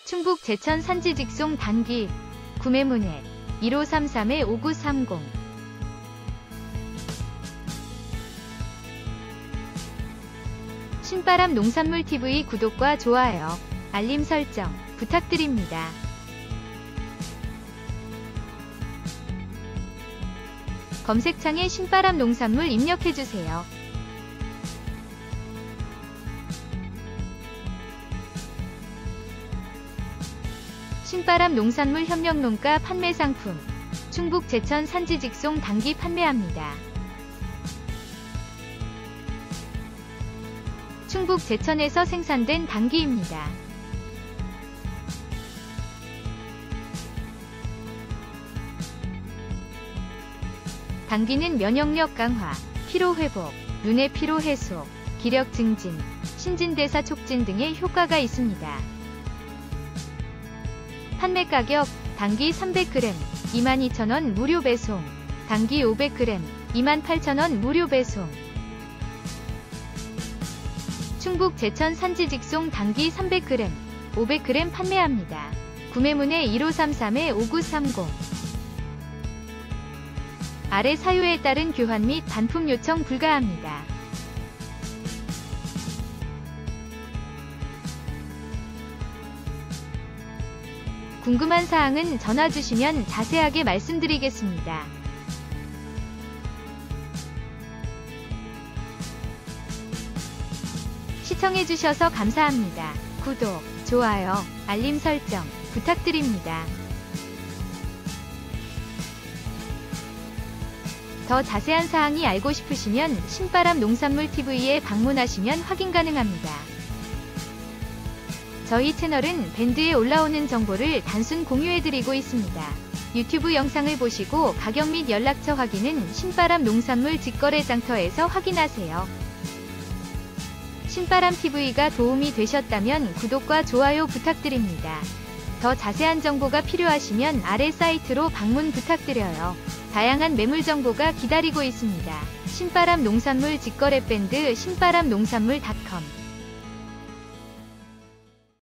충북 제천 산지 직송 단기. 구매 문의 1533-5930. 신바람 농산물 TV 구독과 좋아요, 알림 설정 부탁드립니다. 검색창에 신바람 농산물 입력해주세요. 신바람 농산물 협력농가 판매 상품. 충북 제천 산지 직송 단기 판매합니다. 충북 제천에서 생산된 단기입니다. 단기는 면역력 강화, 피로 회복, 눈의 피로 해소, 기력 증진, 신진대사 촉진 등의 효과가 있습니다. 판매 가격, 단기 300g 22,000원 무료 배송, 단기 500g 28,000원 무료 배송. 충북 제천 산지 직송 단기 300g, 500g 판매합니다. 구매 문의 1533-5930. 아래 사유에 따른 교환 및 반품 요청 불가합니다. 궁금한 사항은 전화 주시면 자세하게 말씀드리겠습니다. 시청해주셔서 감사합니다. 구독, 좋아요, 알림 설정 부탁드립니다. 더 자세한 사항이 알고 싶으시면 신바람 농산물 TV에 방문하시면 확인 가능합니다. 저희 채널은 밴드에 올라오는 정보를 단순 공유해드리고 있습니다. 유튜브 영상을 보시고 가격 및 연락처 확인은 신바람 농산물 직거래 장터에서 확인하세요. 신바람 TV가 도움이 되셨다면 구독과 좋아요 부탁드립니다. 더 자세한 정보가 필요하시면 아래 사이트로 방문 부탁드려요. 다양한 매물 정보가 기다리고 있습니다. 신바람 농산물 직거래 밴드 신바람농산물.com